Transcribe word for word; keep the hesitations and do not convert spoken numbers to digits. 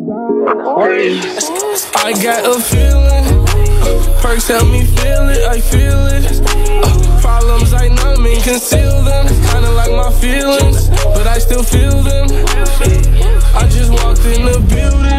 I got a feeling, perks help me feel it, I feel it. uh, Problems I numb and conceal them, kinda like my feelings, but I still feel them. I just walked in the building.